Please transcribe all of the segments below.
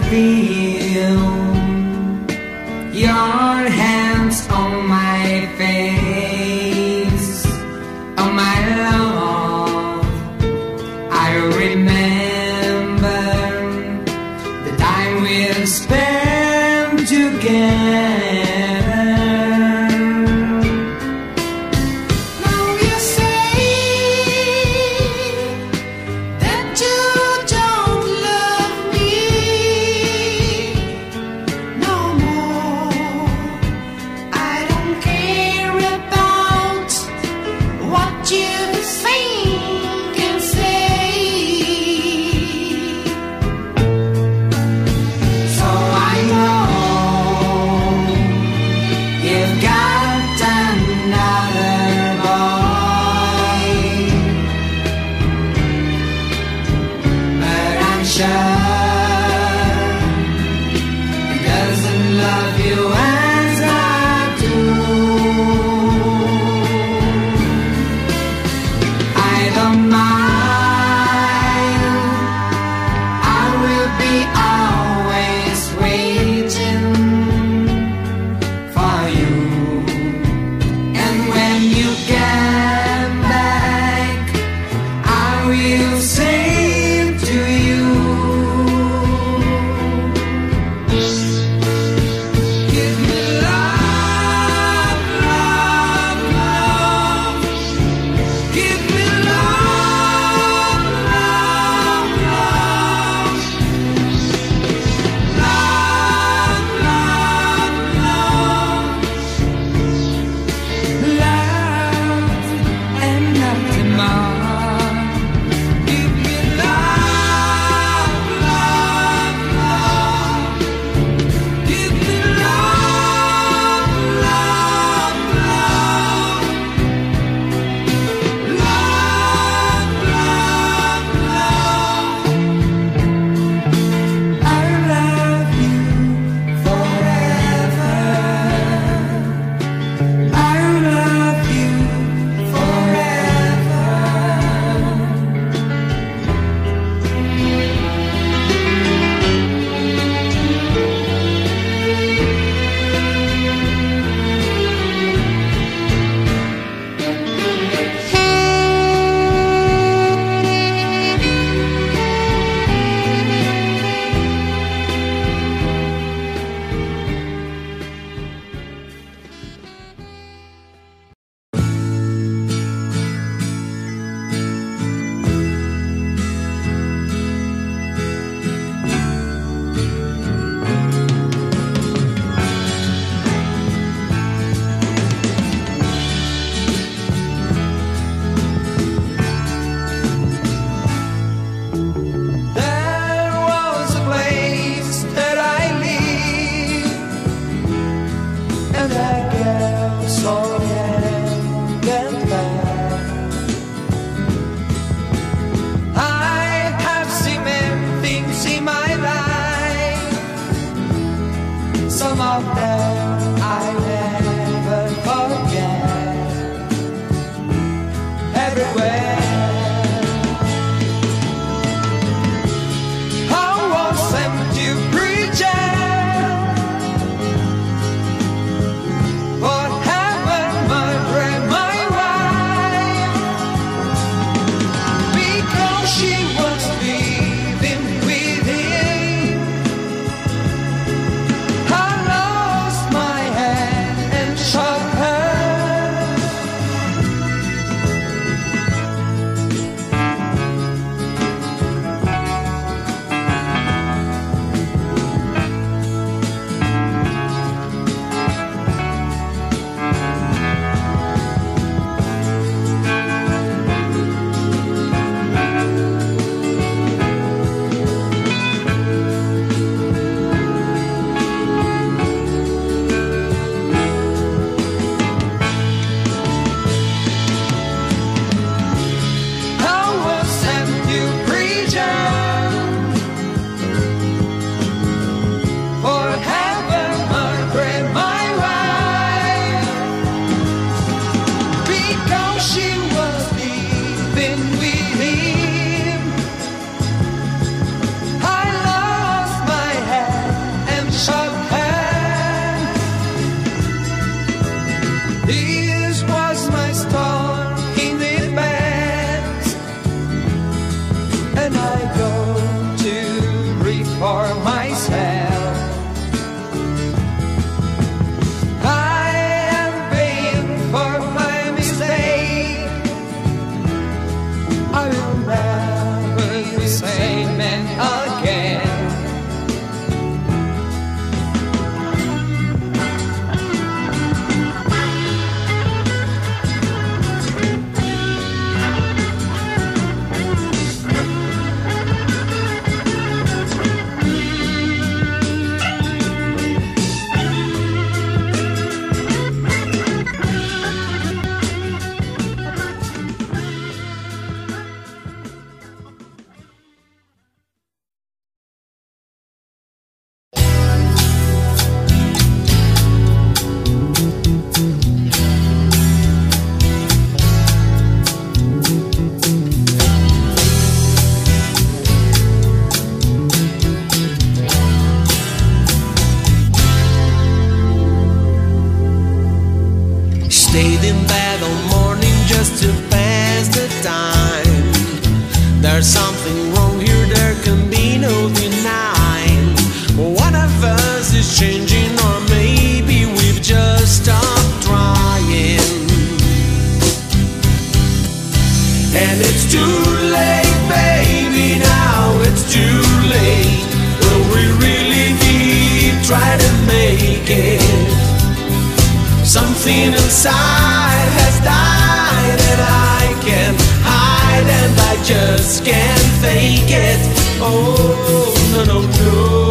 feel your hands on my face, oh my love. I remember the time we'll spend together. Say to you Something inside has died and I can't hide, and I just can't fake it. Oh, no, no, no.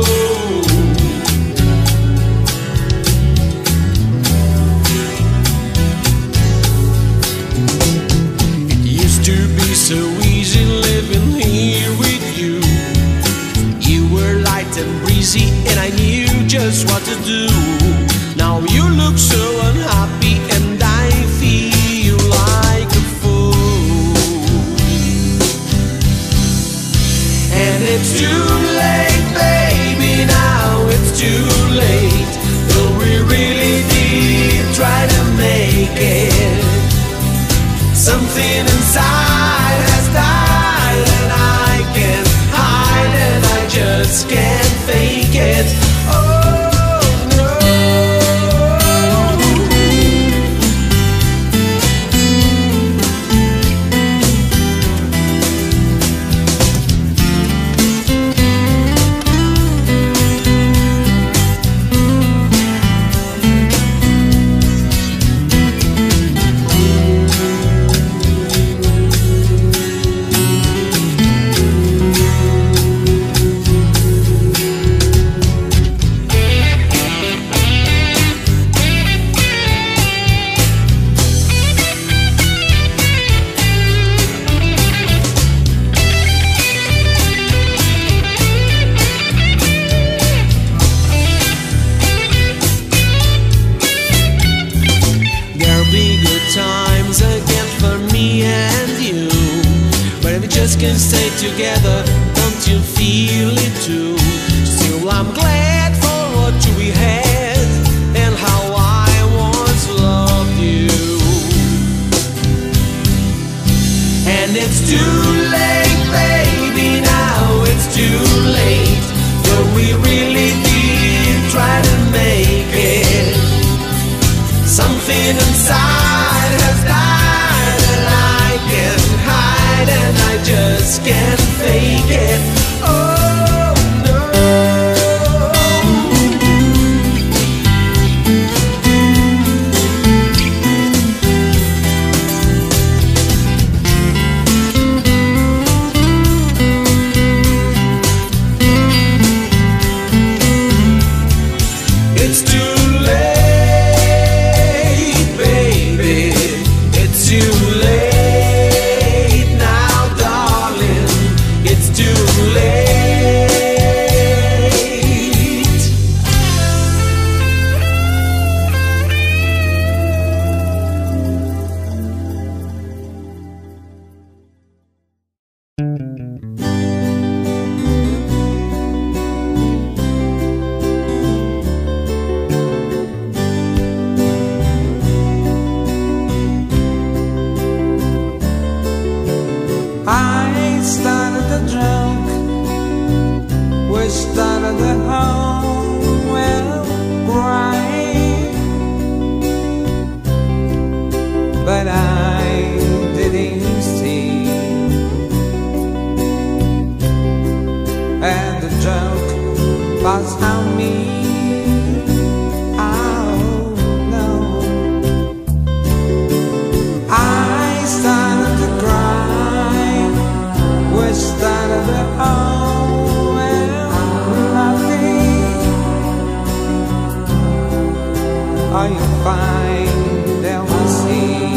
It used to be so easy living here with you. You were light and breezy and I knew just what to do. Now you look so unhappy and I feel like a fool. And it's too late, baby, now it's too late. Though we really did try to make it. Something inside has died and I can't hide, and I just can't fake it. Oh, times again for me and you, but if we just can't stay together, don't you feel it too? Still I'm glad for what we had and how I once loved you. And it's too late, baby, now it's too late. But we really did try to make it. Something inside has died and I can't hide, and I just can't fake it. Oh no. It's too I started a joke, we started the whole world crying, but I didn't see, and the joke was on me. Oh no, I started to cry. We started the whole world laughing. Are you fine? Then we see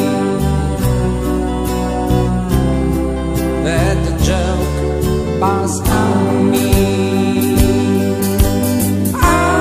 that the joke was on me. Oh.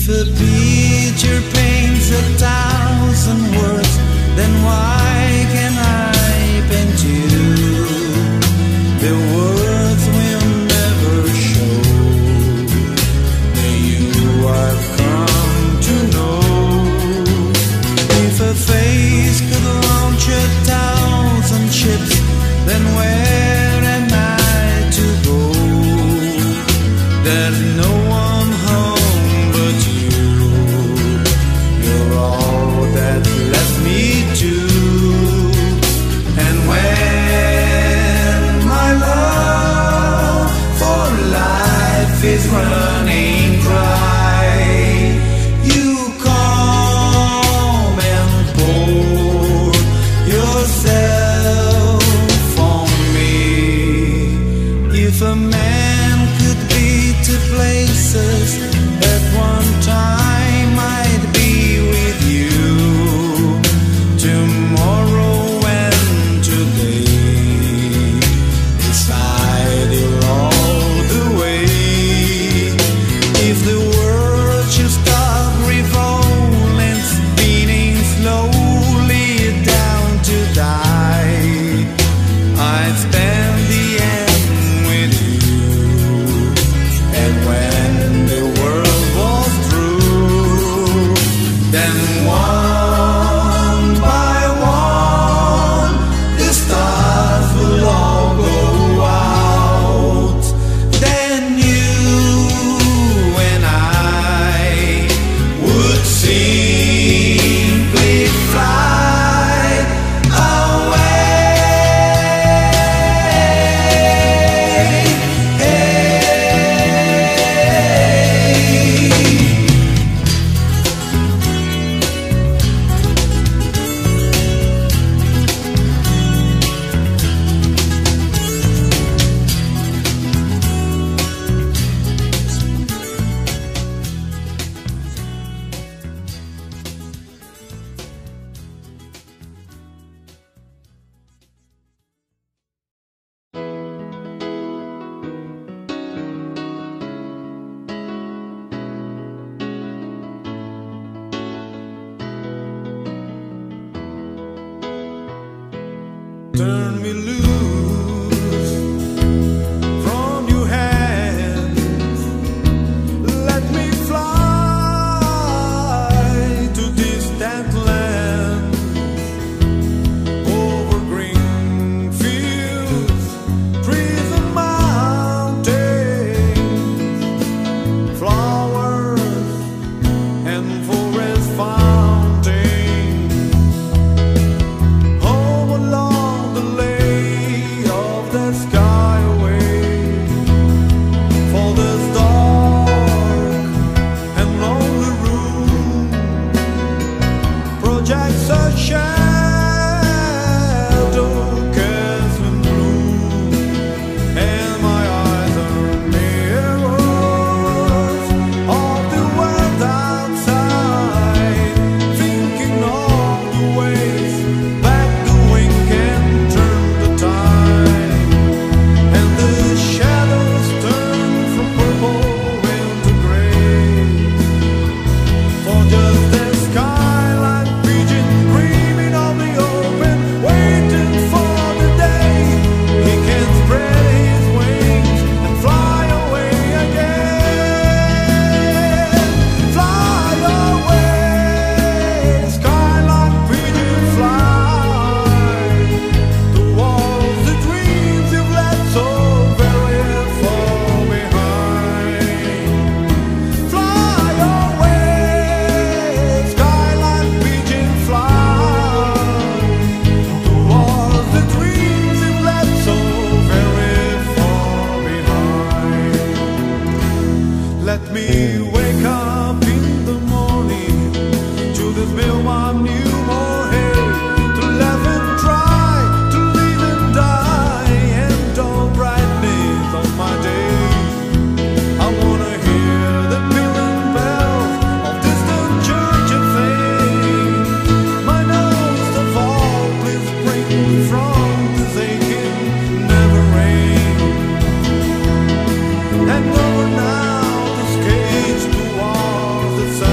a picture paints 1,000 words, then why can I paint you? The words will never show the you I've come to know. If a face could launch 1,000 ships, then where am I to go? There's no one home but you. You're all that left me to. And when my love for life is running dry, you come and pour yourself on me. If a man could be two places at one time, I'd be with you tomorrow and today, beside you all the way. If the world should stop revolving, spinning slowly down to die, I'd spend the end with you. And when the world was through, then one by one the stars will all go out. Then you and I would simply fly away. Turn me loose from your hands. Let me fly to distant lands, over green fields, trees and mountains, flowers and forest fountains. Home along the lake of the skyway, for this dark and lonely room projects a shadow cast in bloom, and my eyes are mirrors of the world outside, thinking of the ways back the wind can turn the tide, and the shadows turn from purple into gray, for just the skyline pigeon dreaming of the open, waiting for the day he can spread his wings and fly away again. Fly away, skyline pigeon, fly towards the dreams you've left so very far behind. Fly away, skyline pigeon, fly towards the dreams you've left so very far behind. Let me wake up in the morning to this meal I knew more hate, to laugh and try, to live and die, and all brightness of my day. I wanna hear the pealing bells of distant churches sing. My nose of all, please bring me from this aching never rain. And over now this cage towards the sun.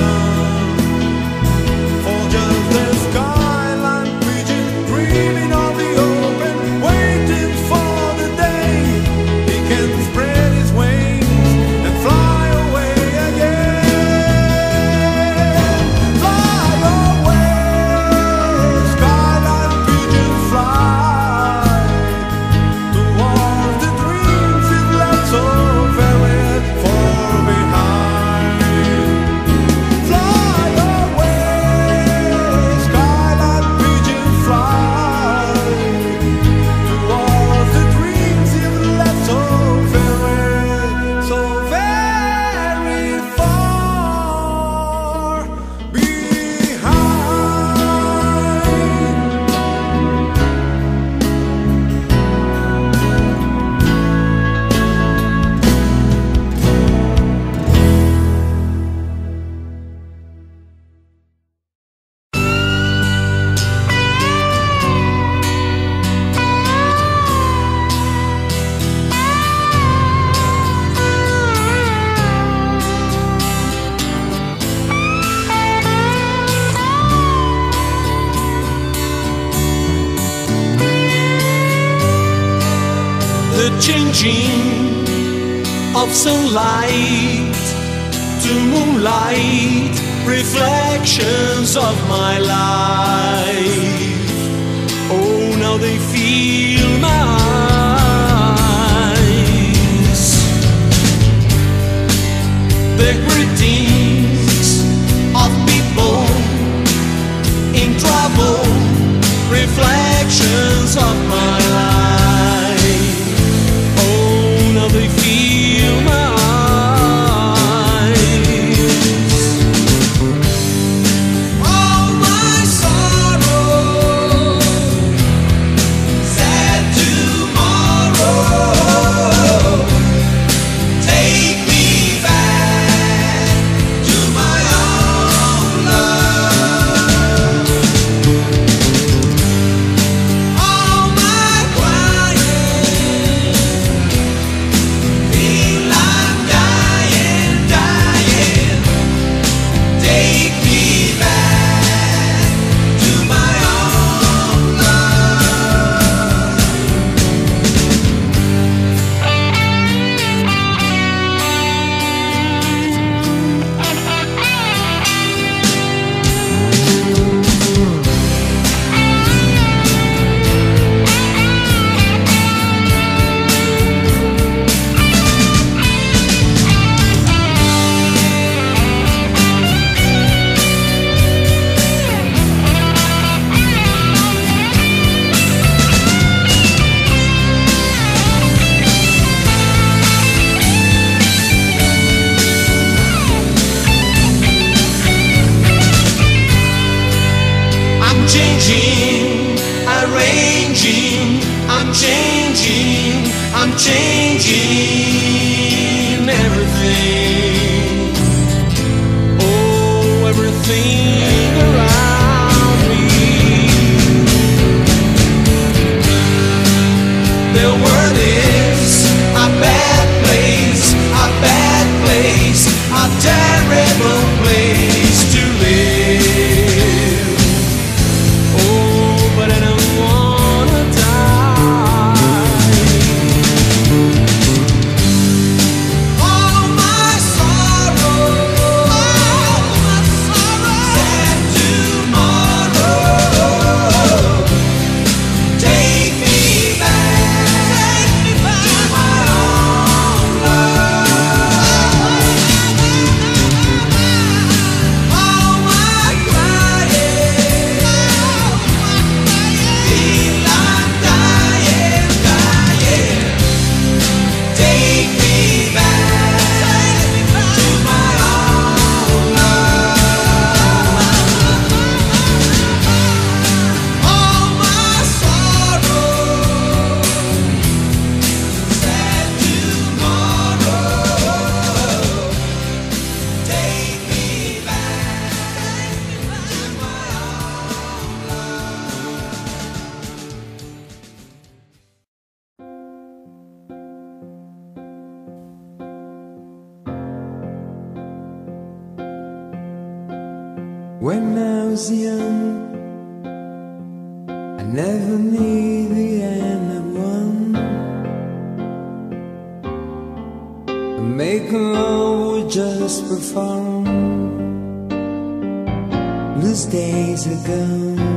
changing of sunlight to moonlight, reflections of my life. Oh, now they feel my eyes. The greetings of people in trouble, reflections of my life. Oh, now they feel my I'm changing everything. Oh, everything around me. The world is a bad place, a bad place, a terrible place to live. Oh, but I don't wanna die. All my sorrow, sad tomorrow. Take me back to my own love. All my crying, feel I'm dying, dying. Take me back to my own love. All my sorrow, sad tomorrow. Take me back to my own When I was young, I never knew the end of one. Making love was just for fun. Those days are gone.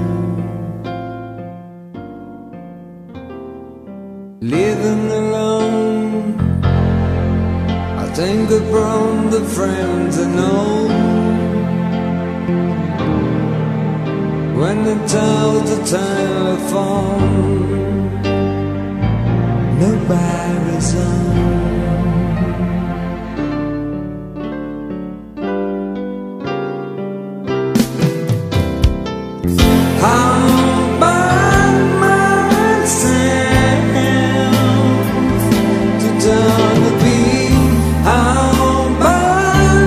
Living alone, I think upon the friends I know. When they tell the telephone, nobody's on. How about myself to turn the beat? How about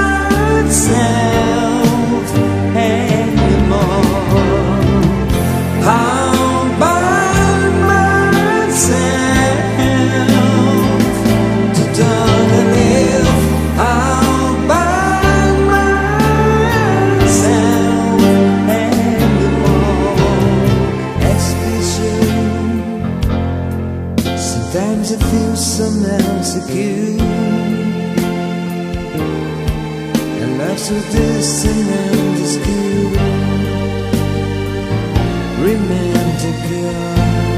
myself anymore? How about myself insecure, and love so distant and obscure, romantic girl.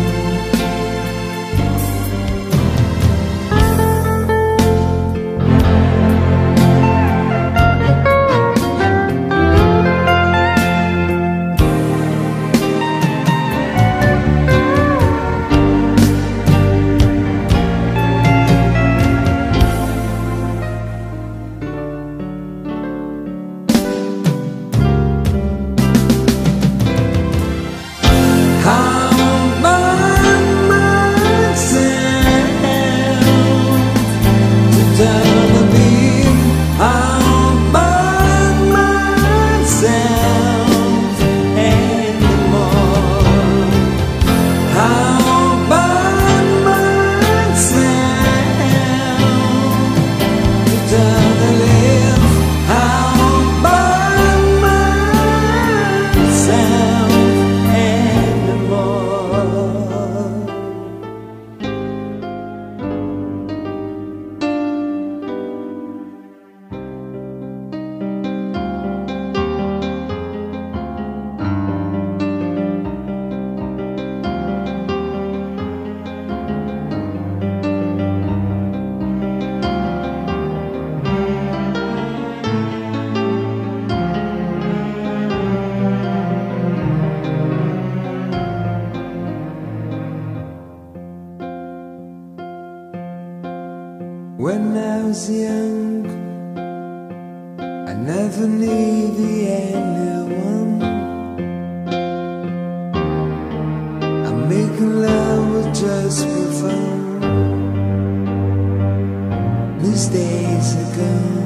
When I was young, I never knew the anyone. I'm making love was just for fun. These days are gone.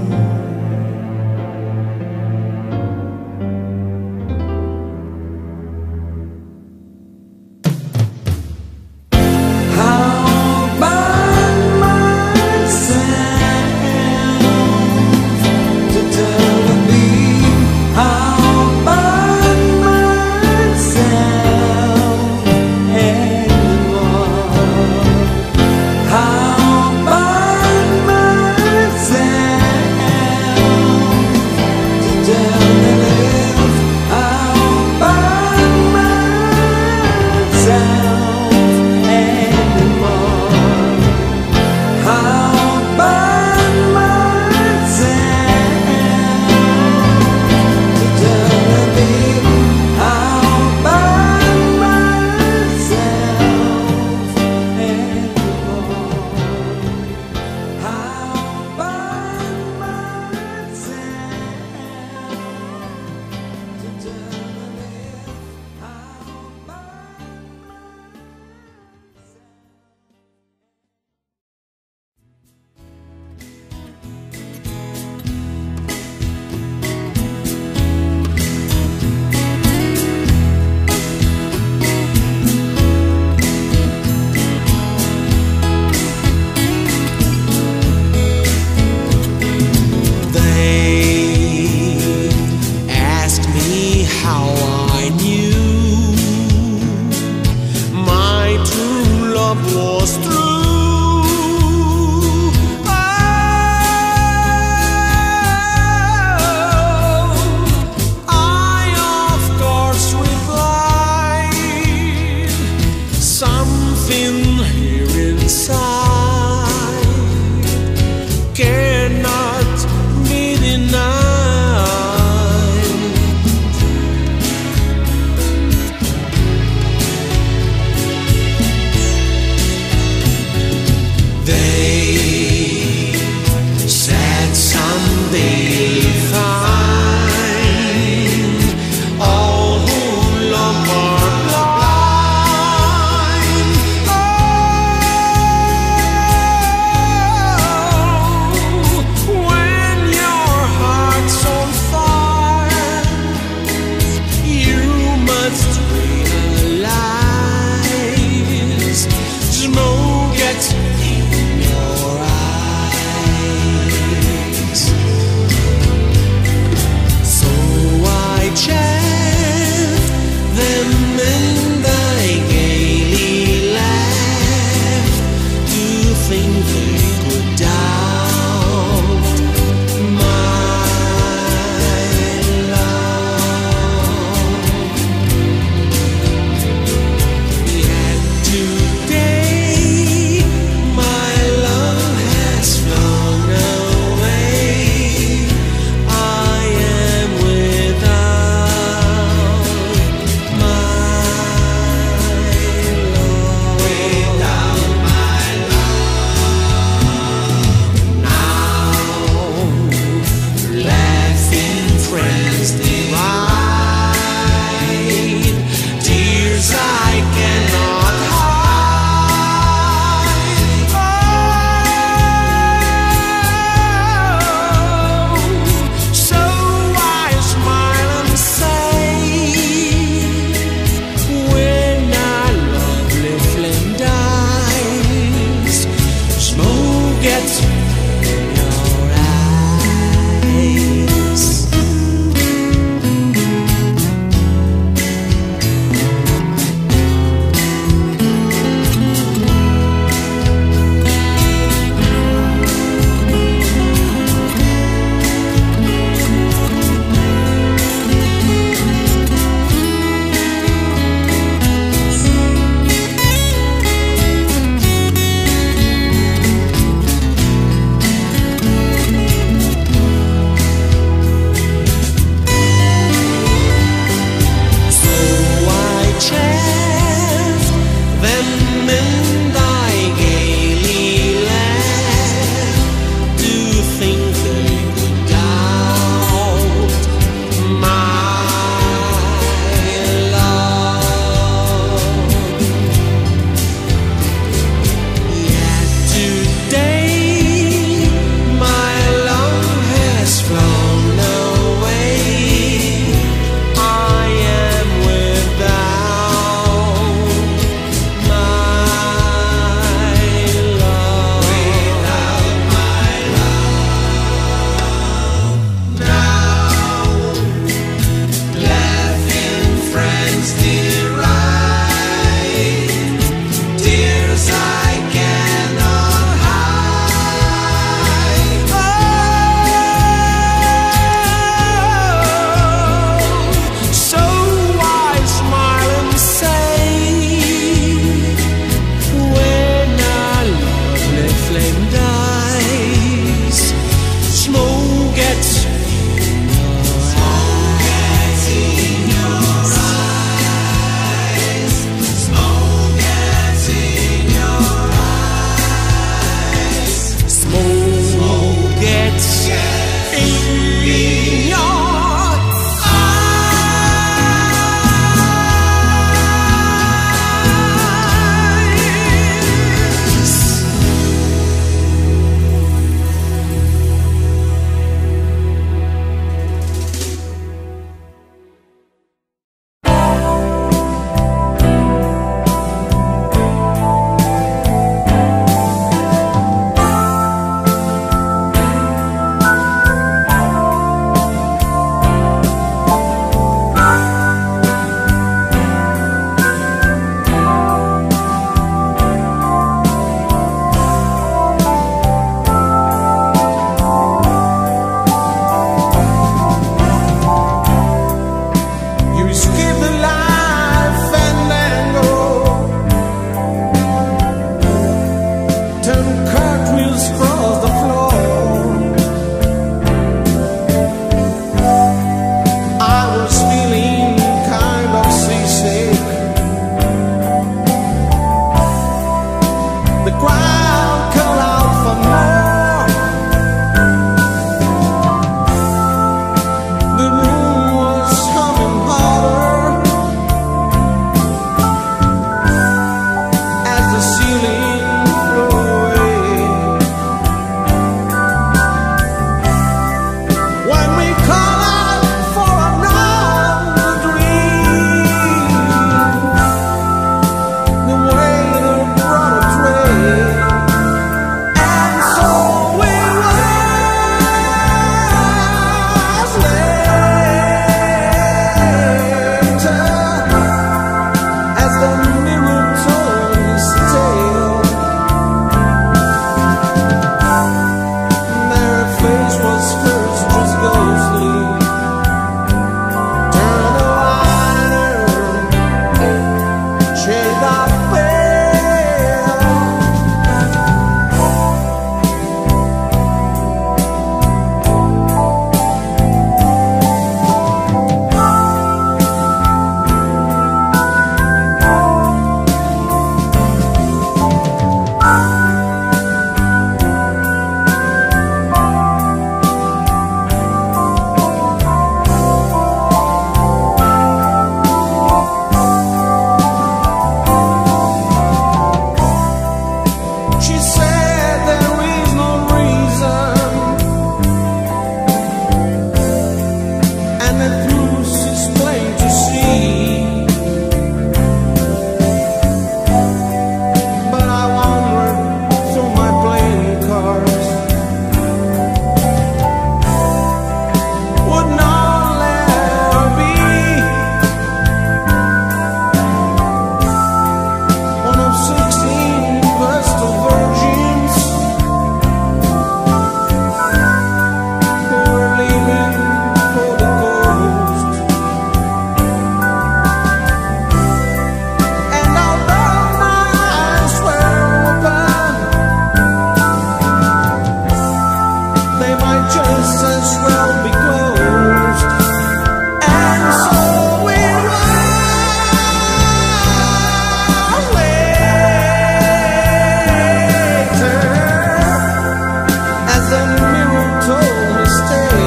the mirror told me stay.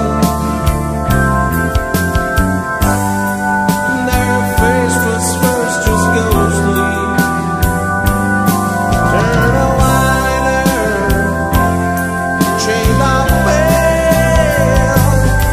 And her face was first just ghostly. Turn a wider, chained up veil.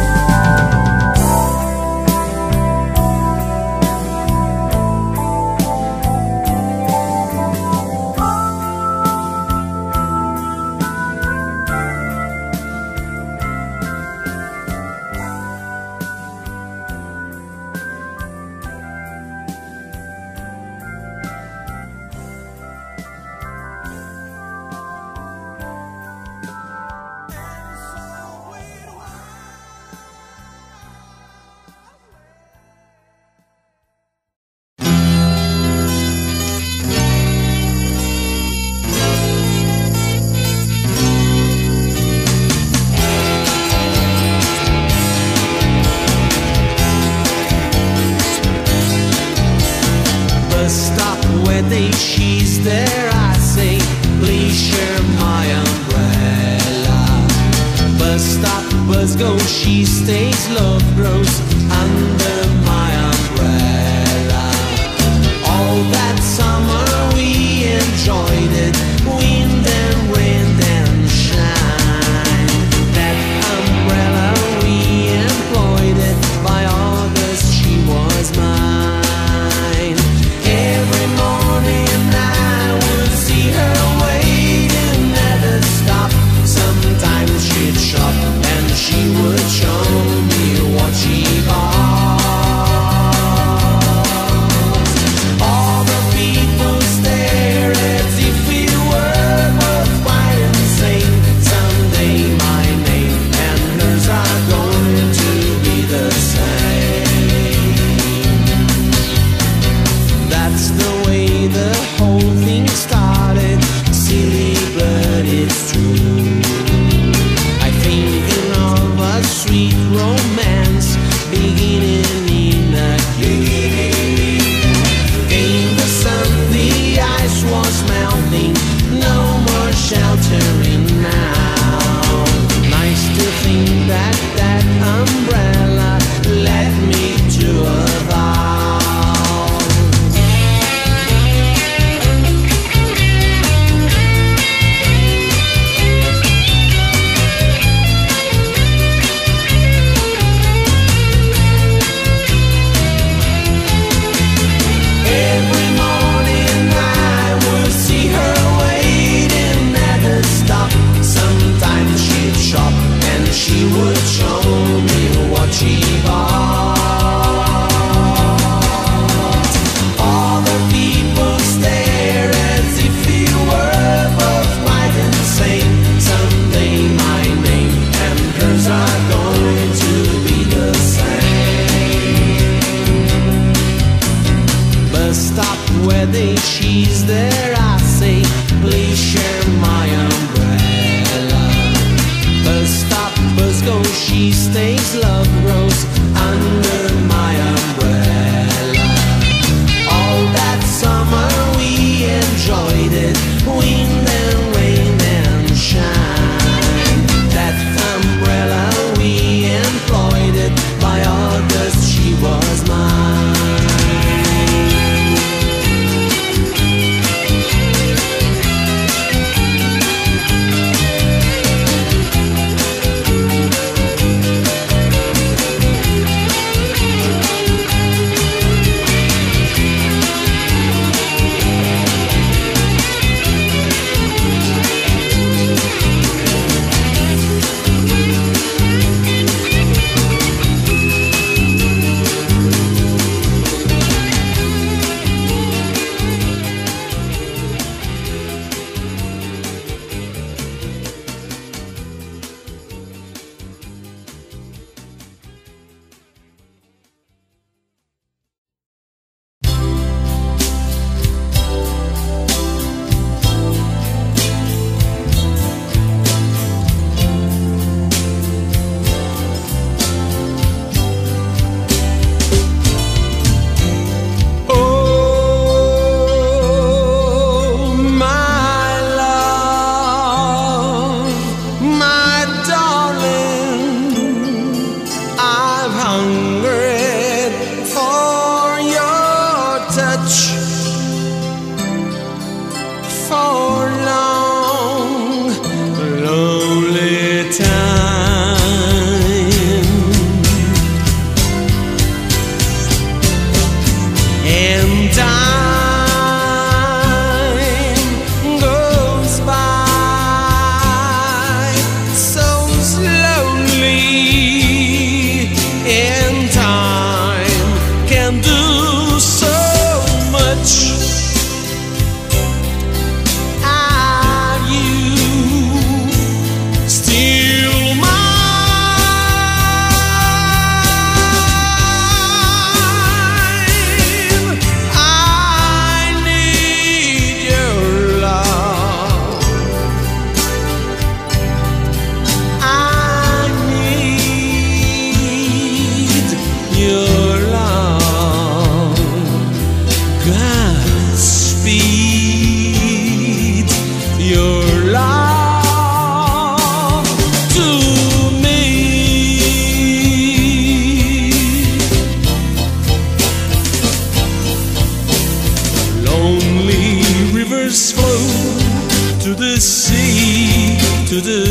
Bus stop where they she's there, I say, please share my umbrella. Bus stop, bus go, she stays, love grows under my umbrella. All that summer we enjoyed it, wind and rain and shine. That umbrella we employed it, by August she was mine. Every morning I would see her waiting at a stop. Sometimes she'd shop and she would show me what she bought. All the people stare as if we were both quite insane. Someday my name and hers are going to be the same. That's the way the whole thing started, silly but it's true. I thinking of a sweet romance beginning in a cave. Came the sun, the ice was melting, no more sheltering now. Nice to think that that umbrella led me to a vow. Every morning I would see her waiting at a stop. Sometimes she'd shop and she would show me what she bought. All the people stare as if we were both quite insane. Someday my name and hers are going to be the same. Bus stop where they she's there, I say, please share my umbrella. Bus stop, bus go, she stays, love grows under my umbrella. All that summer we enjoyed it, wind and rain and shine. That umbrella we employed it, by August she was mine.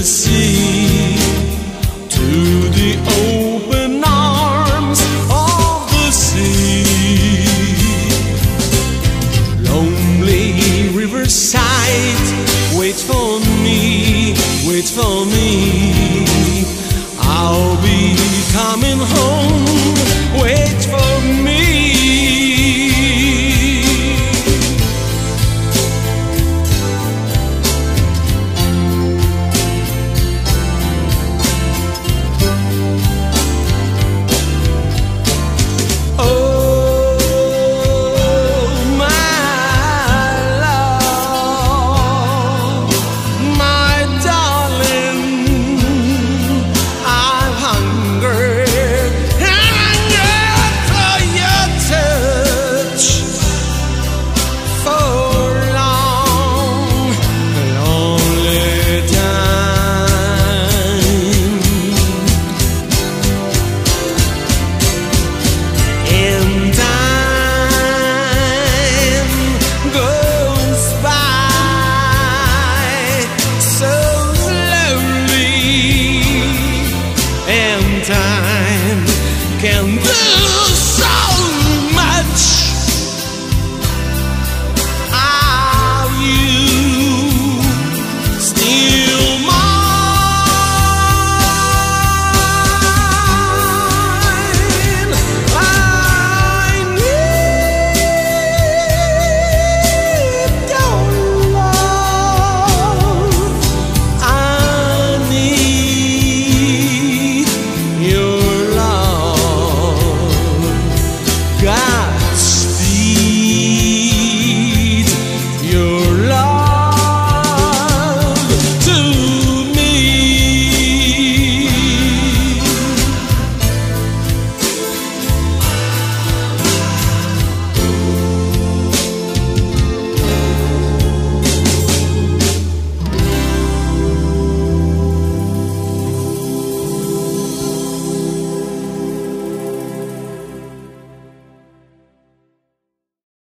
sea, to the open arms of the sea. Lonely riverside, wait for me, wait for me. I'll be coming home, wait for